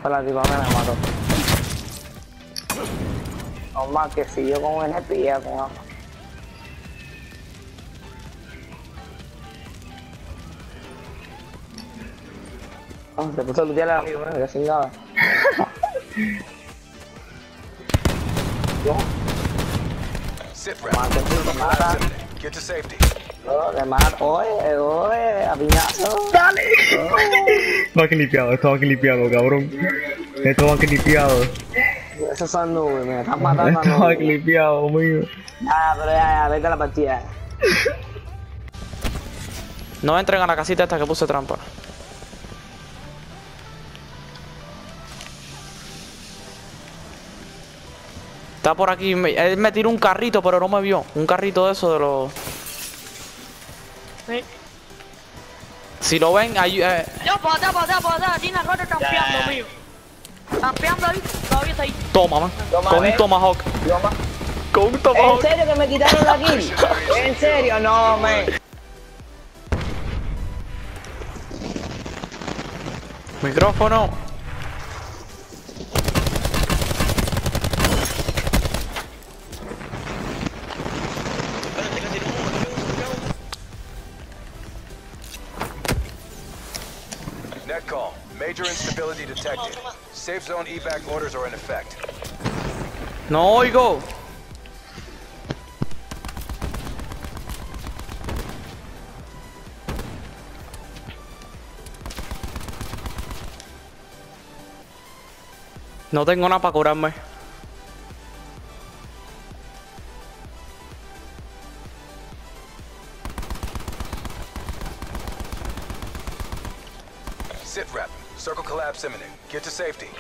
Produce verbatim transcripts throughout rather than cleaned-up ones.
fue la tipa me mató. No más que si yo con un N P ya con agua. Oh, se puso a lutear al amigo, que sin nada. Get to safety. Oh, le mato. Oye, oye, a piñazo. ¡Dale! Va clipeado, esto va clipeado, cabrón. Esto va clipeado. Esos son nubes, me están matando a Esto va nubes. clipeado, mío. Ya, pero ya, ya, vete a la partida. No entren a la casita esta que puse trampa. Está por aquí, me- él me tiró un carrito, pero no me vio. Un carrito de eso de los... Sí. Si lo ven, ahí... Eh, Yo, por allá, por allá, por allá, tiene rato campeando, mío. Campeando ahí, todavía está ahí. toma, man. Toma, Con ve. un tomahawk. Toma. Con un ¿En tomahawk. serio que me quitaron la kill? ¿En serio? No, man. Micrófono. Netcall. Major instability detected. Safe zone evac orders are in effect. No oigo. No tengo nada para curarme. Sit rep. Circle collapse imminent. Get to safety.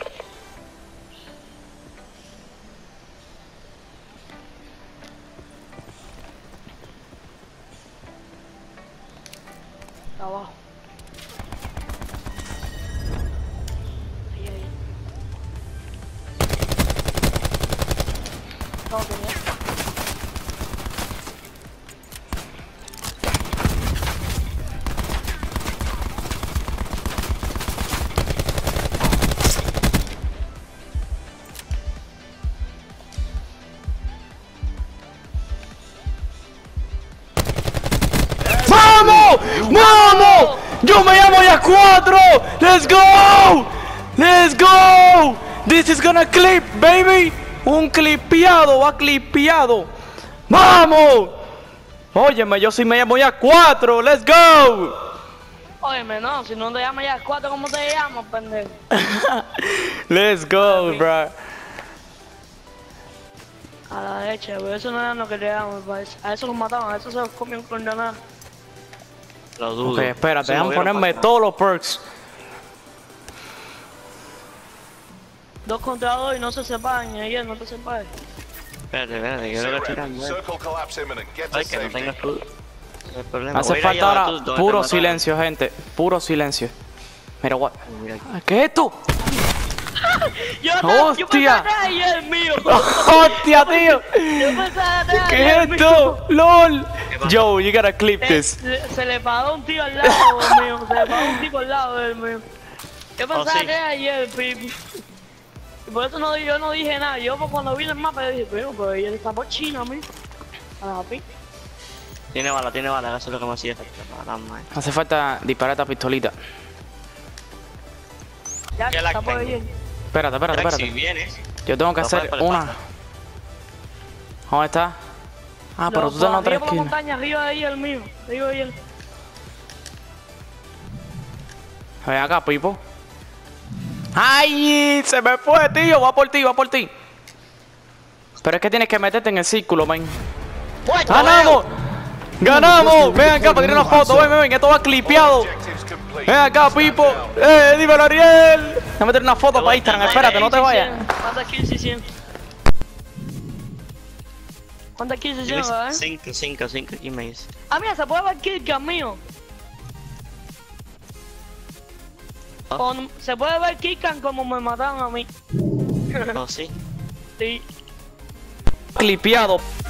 Abajo. Ahí, ahí. No, tenía. ¡Vamos! ¡Vamos! ¡Yo me llamo ya cuatro! ¡Let's go! ¡Let's go! This is gonna clip, baby. Un clipeado, va clipeado. ¡Vamos! Óyeme, yo sí me llamo ya cuatro. ¡Let's go! Óyeme, no, si no te llamas ya cuatro, ¿cómo te llamas, pendejo? Let's go, bro. A la derecha, pero eso no era lo que le damos, parece. A eso los mataban, a eso se los comían con nada. Lo dudo. Ok, espérate, Se déjame movieron ponerme para todos los perks. Dos contra dos y no se separan, y ayer no te separes. Espérate, espérate, yo creo que estoy dando. Circle collapse imminent. Get to Ay, que no safety. tenga escudo. El problema. Hace Voy a ir falta allá ahora tú, donde puro te mataron. silencio, gente. Puro silencio. Mira, what? Mira aquí. ¿Qué es esto? Yo, yo ¡Hostia! pensaba que era ayer mío. ¡Hostia, tío! Yo pensaba que era ¿Qué ayer es esto? ¡Lol! Joe, you gotta clip Eh, this. Se, se le paró un tío al lado mío, se le paró un tipo al lado del mío. Yo pensaba sí. que era ayer, pipi. Y por eso no, yo no dije nada. Yo pues, cuando vi el mapa yo dije, pero, pero ella está por China, mi. A la pi. Tiene bala, tiene bala, eso es lo que me hacía falta. Para más. Hace falta disparar esta pistolita. Ya, ¿Qué la está por tengo? ahí. Espérate, espérate, Si espérate. vienes, Yo tengo que no hacer puedes por el una. paso. ¿Dónde está? Ah, pero tú estás en la otra arriba por la esquina. montaña, arriba de ahí el mío. Arriba de ahí el. Ven acá, Pipo. ¡Ay! Se me fue, tío. Va por ti, va por ti. Pero es que tienes que meterte en el círculo, man. ¡Ganamos! ¡Ganamos! Ven acá para tirar una foto. Ven, ven, ven. Esto va clipeado. Objectives complete. Ven acá, Pipo. ¡Eh, dímelo, Ariel! Déjame meter una foto para Instagram. Espérate, no te vayas. ¿Cuántas kills hicieron? ¿Cuántas kills hicieron, verdad? cinco, cinco, cinco y me dice. Ah, mira, se puede ver killcam mío. ¿Ah? Con- se puede ver killcam como me mataron a mí. Oh, sí. Sí. Clipeado.